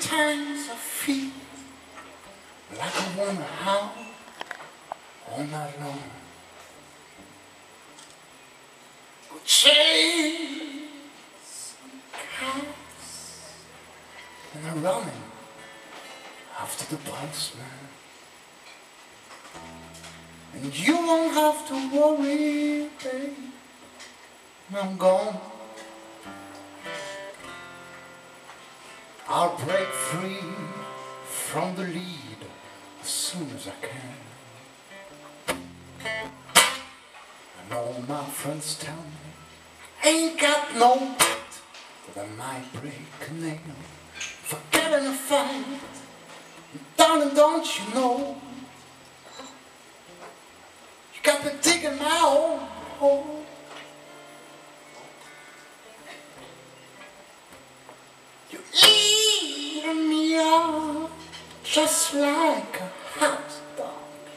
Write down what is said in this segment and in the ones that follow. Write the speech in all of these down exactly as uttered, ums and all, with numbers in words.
Sometimes I feel like I wanna howl all night long. Chase cows and I'm running after the postman. And you won't have to worry, babe, when I'm gone. I'll break free from the lead as soon as I can. And all my friends tell me I ain't got no bet, but I might break a nail. Forgetting a fight, darling, don't you know? You got me digging my own hole. You eating me up just like a hot dog.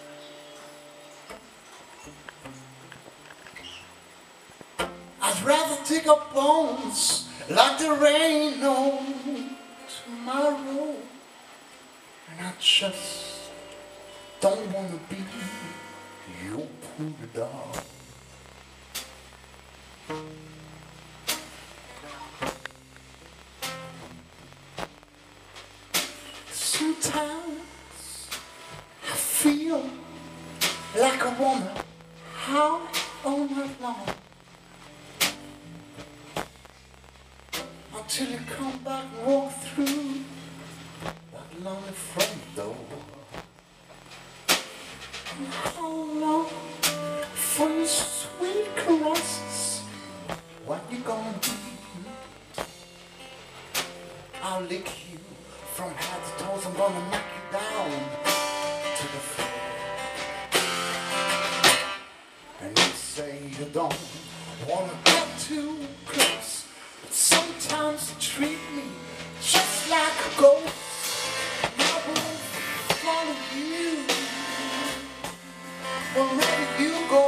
I'd rather dig up bones like there ain't no tomorrow. And I just don't wanna be your poor dog. Sometimes I feel like I wanna howl all night long until you come back and walk through that lonely front door. And how long for your sweet caresses? What you gonna do? I'll lick you from head to toes. I'm gonna knock you down to the floor. And you say you don't wanna get too close, but sometimes you treat me just like a ghost. And I will follow you wherever you go.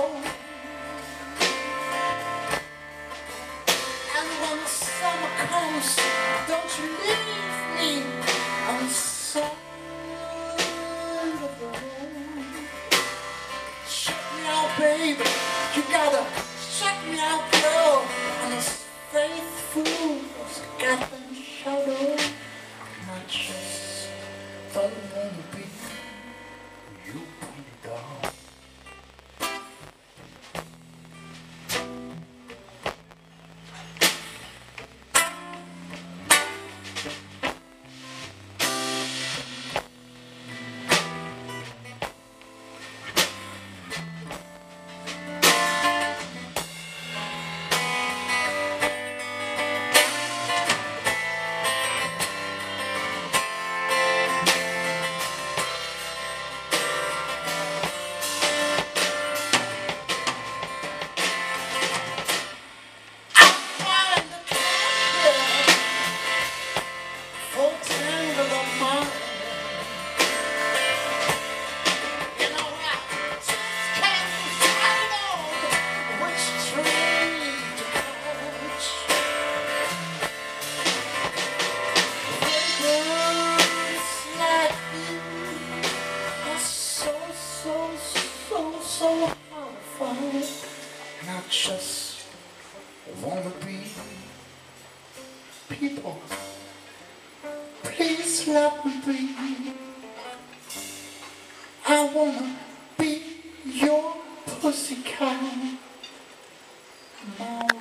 And when the summer comes, don't you leave me on the side of the road. Check me out, baby, you gotta check me out, girl. I'm as faithful as a goddamn shadow. And I just don't wanna be you, pretty dog. So hard to find, and I just wanna be people. Please let me be. I wanna be your pussycat.